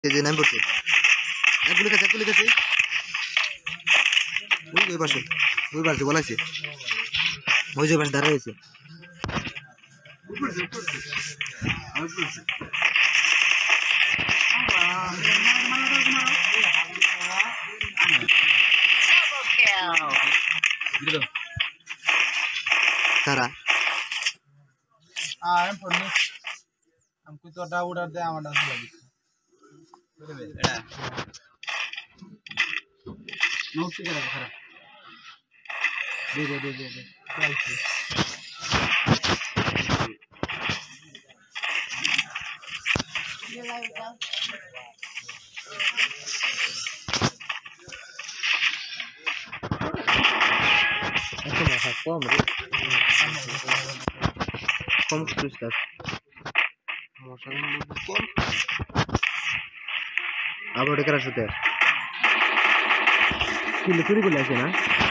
এই যে নাম পড়ছে এক গুলি কাছে ওই পাশে বলাইছে ওই যে পাশে দাঁড়িয়ে আছে তারা I'm for me. I'm going to down order there. I'm going to do it. No, see that. Do. You like that? Esto me sacó, hombre. ¿Cómo que tú estás? Vamos a ver un poco. Abro de cara a su test. ¿Y le tuve que le hace, no?